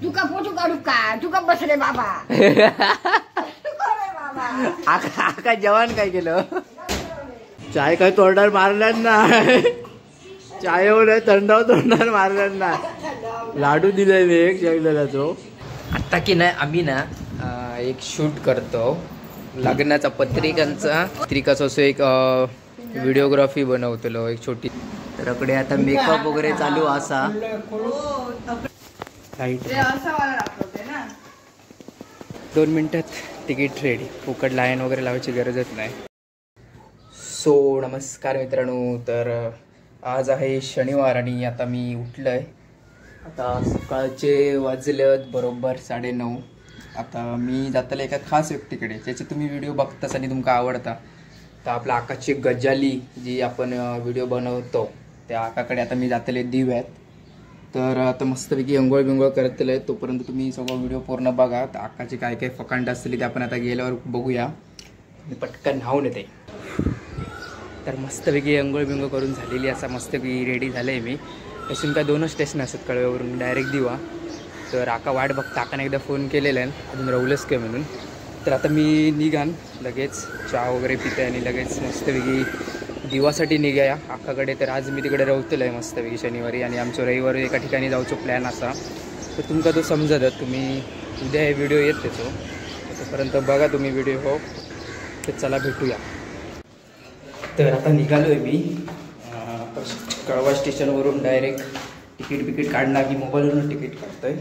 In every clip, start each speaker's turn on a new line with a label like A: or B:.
A: तुका पोचू काढू का तुका बसले बाबा
B: आका जेवण काय केलं चाय काय तोंडावर मारणार नाही चायवर तोंडावर मारणार नाही लाडू दिलाय मी एक शेंगदाण्याचो आता की नाही आम्ही ना एक शूट करतो लग्नाचा पत्रिकांचा असो एक व्हिडिओग्राफी बनवतलो एक छोटी तर अकडे आता मेकअप वगैरे चालू असा 2 मिनिटात तिकीट रेडी फुकट लाईन वगैरे लावायची गरजच नाही. सो नमस्कार मित्रांनो तर आज आहे शनिवार आणि आता मी उठलोय. आता सकाळचे वाजलेत बरोबर 9:30. आता मी जातले एका खास व्यक्तीकडे ज्याचे तुम्ही व्हिडिओ बघतास आणि तुमका आवडता तर आपला आकाशची गजाली जी आपण व्हिडिओ बनवतो त्या आकाकडे आता मी जातले दिव्यात. तर आता मस्तपैकी अंघोळ बिंघोळ करतले तोपर्यंत तुम्ही सगळं व्हिडिओ पूर्ण बघा. तर आकाची काय काय फकांड असलेली ते आपण आता गेल्यावर बघूया. पटकन न्हावून येते. तर मस्तपैकी अंघोळ बिंघोळ करून झालेली असा मस्तपैकी रेडी झाले मी. असून काय 2 स्टेशन असतात कळव्यावरून डायरेक्ट दिवा. तर आका वाट बघता आकाने एकदा फोन केलेला आहे अजून रवलंच काय म्हणून. तर आता मी निघान लगेच चहा वगैरे पिते आणि लगेच मस्तपैकी दिवासाठी निघाया आकाकडे. तर आज मी तिकडे रवतलो आहे मस्तपैकी शनिवारी आणि आमचं रविवारी एका ठिकाणी जाऊचो प्लॅन असा. तर तुमका तो समजत तुम्ही उद्या हे व्हिडिओ येत त्याचो तोपर्यंत बघा तुम्ही व्हिडिओ हो. तर चला भेटूया. तर आता निघालो आहे मी कळवा स्टेशनवरून डायरेक्ट तिकीट काढणार की मोबाईलवरून तिकीट काढतोय.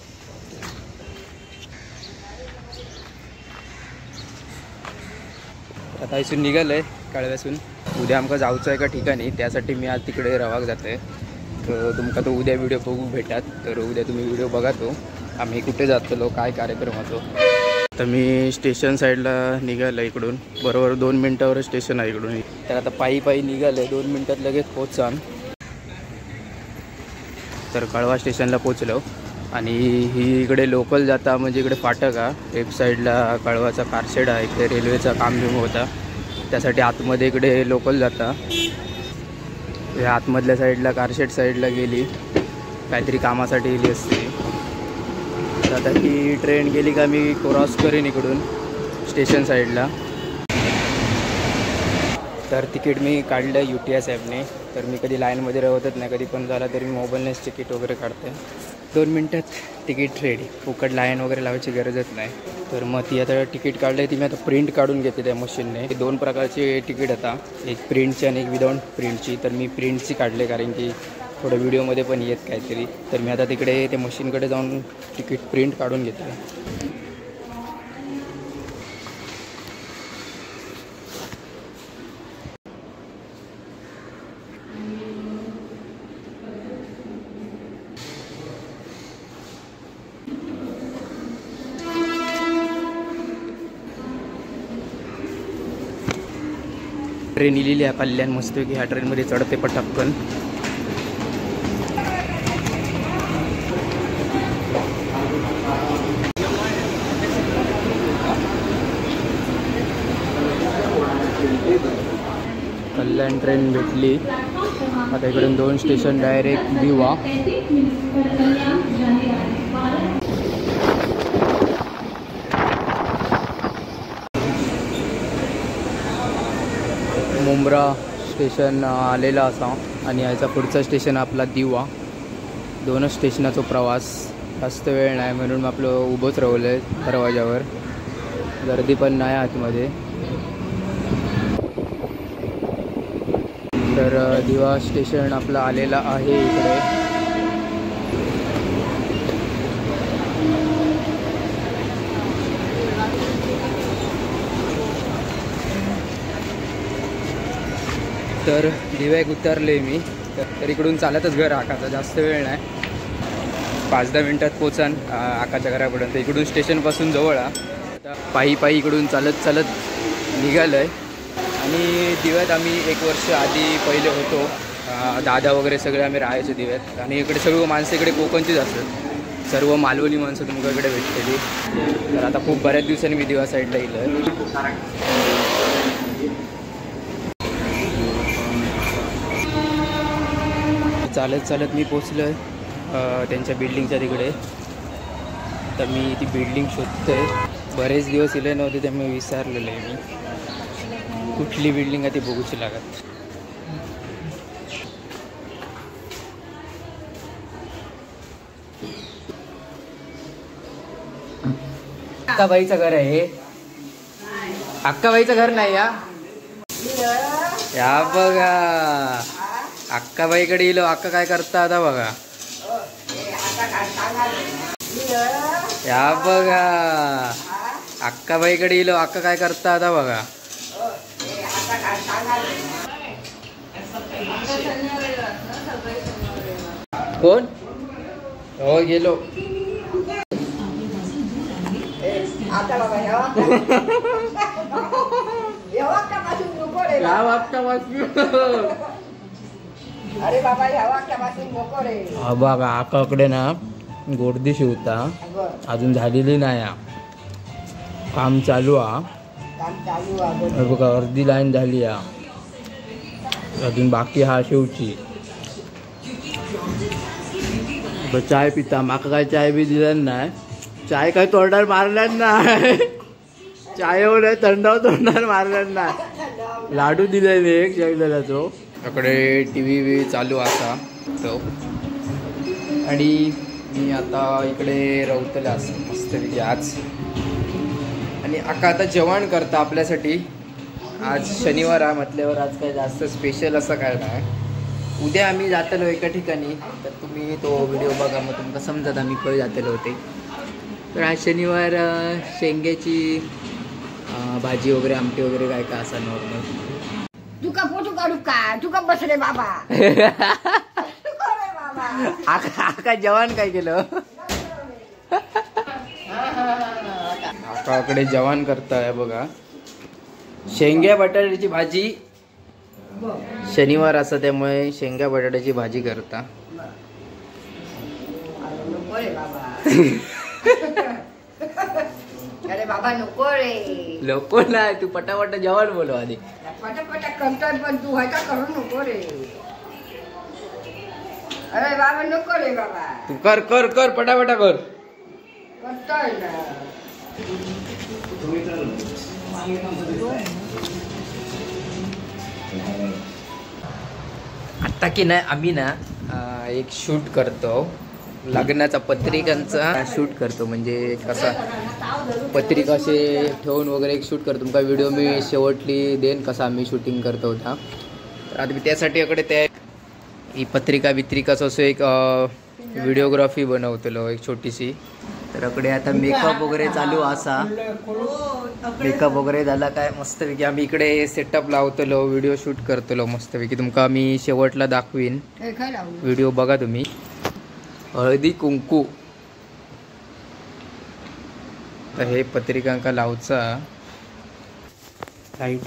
B: आता इथून निघालं आहे कळव्यासून. उद्या आमका जाऊचं एका ठिकाणी त्यासाठी मी आज तिकडे रवाक जाते. तर तुमका तो उद्या व्हिडिओ बघू भेटात. तर उद्या तुम्ही व्हिडिओ बघा तो आम्ही कुठे जातलो काय कार्यक्रमाचो. तर मी स्टेशन साईडला निघालं इकडून बरोबर 2 मिनटावर स्टेशन आहे इकडून. तर आता पायी निघालं 2 मिनटात लगेच पोचान. तर कळवा स्टेशनला पोचलो आणि ही इकडे लोकल जाता म्हणजे इकडे फाटक आहे. एक साईडला कळवाचा कारशेड आहे इकडे रेल्वेचा काम बिम होता त्यासाठी आतमध्ये इकडे लोकल जाता. या आतमधल्या साईडला कारशेड साईडला गेली काहीतरी कामासाठी गेली असते. तर आता ही ट्रेन गेली का मी क्रॉस करीन इकडून स्टेशन साईडला. तर तिकीट मी काढलं UTS ॲपने. तर मी कधी लाईनमध्ये रवतच नाही कधी पण झाला तरी मी मोबाईलनेच तिकीट वगैरे काढते. 2 मिनिटात तिकीट रेडी फुकट लाईन वगैरे लावायची गरजच नाही. तर मग ती आता तिकीट काढलं ती मी आता प्रिंट काढून घेते त्या मशीनने. 2 प्रकारचे तिकीट आता एक प्रिंटची आणि एक विदाऊट प्रिंटची. तर मी प्रिंटची काढले कारण की थोडं व्हिडिओमध्ये पण येत काहीतरी. तर मी आता तिकडे त्या मशीनकडे जाऊन तिकीट प्रिंट काढून घेते. ट्रेन इलेली आहे कल्याण मस्तपैकी. ह्या ट्रेनमध्ये चढते पटकन. कल्याण ट्रेन भेटली. आता इकडून 2 स्टेशन डायरेक्ट दिवा. मुंब्रा स्टेशन आलेला असा आणि याचा पुढचा स्टेशन आपला दिवा. 2 स्टेशनाचा प्रवास जास्त वेळ नाही म्हणून आपलं उभंच राहिलं आहे दरवाजावर. गर्दी पण नाही आतमध्ये. तर दिवा स्टेशन आपलं आलेला आहे इकडे. तर दिव्याक उतरले मी. तर इकडून चालतच घर आकाचा जास्त वेळ नाही 5-10 मिनटात पोचान आकाच्या घरापर्यंत. इकडून स्टेशनपासून जवळ आता पायी इकडून चालत निघालं आहे. आणि दिव्यात आम्ही 1 वर्ष आधी पहिले होतो. दादा वगैरे सगळे आम्ही राहायचो दिव्यात. आणि इकडे सर्व माणसं इकडे कोकणचीच असतात. सर्व मालवणी माणसं तुमच्या इकडे भेटलेली. तर आता खूप बऱ्याच दिवसांनी मी दिवा साईडला येईल. चालत मी पोचलो त्यांच्या बिल्डिंगच्या तिकडे. आता मी ती बिल्डिंग शोधतोय. बरेच दिवस इले नव्हते त्यामुळे विसरलेलं आहे मी कुठली बिल्डिंग आहे ती बघूची लागत. अक्काबाईचं घर आहे. अक्काबाईचं घर नाही या बघा. अक्काबाईकडे येलो. अक्का काय करता आता बघा. या बघा अक्काबाईकडे येलो. अक्का काय करता आता बघा. कोण हो गेलो.
A: अरे बाबा ह्या वाक्यापासून नको रे.
B: बघा आकाकडे ना गोडदी शिवता अजून झालेली नाही. काम चालू बघा. अर्धी लाईन झाली अजून बाकी हा शिवची. चाय पिता माका काय चाय बी दिला नाही. चाय काय तोंडावर मारला नाही. चायवर थंडावर तोंडावर मारला नाही. लाडू दिलेले एक जगलेला तो. त्याकडे टीव्ही चालू असा तो. आणि मी आता इकडे रवतले असं मस्तपैकी आज. आणि आका आता जेवण करता आपल्यासाठी. आज शनिवार आहे म्हटल्यावर आज काय जास्त स्पेशल असं काय नाही. उद्या आम्ही जातलो एका ठिकाणी तर तुम्ही तो व्हिडिओ बघा मग तुमका समजत आम्ही खंय जातलो होते. तर आज शनिवार शेंग्याची भाजी वगैरे आमटी वगैरे काय काय असा नॉर्मल.
A: तुका फोटो काढू का तुका बस रे बाबा.
B: आका जेवण काय केलं. आकाकडे जेवण करताय बघा. शेंग्या बटाट्याची भाजी. शनिवार असं त्यामुळे शेंगा बटाट्याची भाजी करता.
A: अरे बाबा नको रे.
B: नको नाही तू पटापट जेवण बोलव आधी.
A: पटापटा करतोय पण तू व्हायचा करू नको रे. अरे बाबा नको रे बाबा.
B: तू कर कर कर पटापटा कर.
A: करतोय ना.
B: आता की नाही आम्ही ना एक शूट करतो. लग्नाचा पत्रिकांचा शूट करतो. म्हणजे कसा पत्रिका असे ठेवून वगैरे एक शूट करतो. तुमका व्हिडिओ मी शेवटली देन कसा आम्ही शूटिंग करतो होता. तर आता मी त्यासाठी इकडे त्या ही पत्रिका बित्रिकाचं असं एक व्हिडिओग्राफी बनवतलो एक छोटीशी. तर इकडे आता मेकअप वगैरे चालू असा. मेकअप वगैरे झाला काय मस्तपैकी आम्ही इकडे सेटअप लावतलो. व्हिडिओ शूट करतलो मस्तपैकी. तुमका मी शेवटला दाखवीन. व्हिडिओ बघा तुम्ही. हळदी कुंकू तर हे पत्रिकांका लावचा. लाईट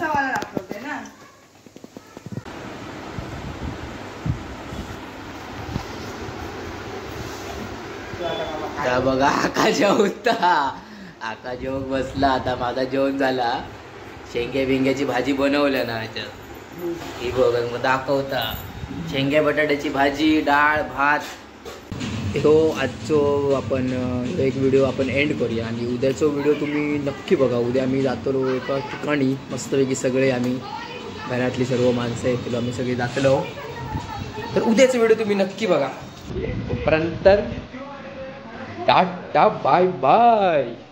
B: बघा. आका जेवता. आका जेवण बसला. आता माझा जेवण झाला. शेंग्या बिंग्याची भाजी बनवल्या ना ह्याच्यात. ही बघा मग दाखवता. शेंग्या बटाट्याची भाजी डाळ भात. हो आजचो आपण एक व्हिडिओ आपण एंड करूया. आणि उद्याचो व्हिडिओ तुम्ही नक्की बघा. उद्या आम्ही जातलो एका ठिकाणी मस्तपैकी सगळे आम्ही घरातली सर्व माणसं येतलो आम्ही सगळे जातलो. तर उद्याचा व्हिडिओ तुम्ही नक्की बघा. तोपर्यंत टाटा बाय बाय.